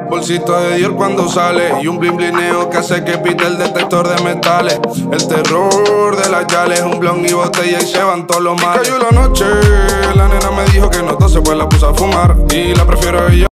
Bolsito de Dior cuando sale y un blin blineo que hace que pite el detector de metales. El terror de las yales, un blon y botella y se van todos los males. Cayó la noche, la nena me dijo que no tose, pues la puse a fumar y la prefiero a ella.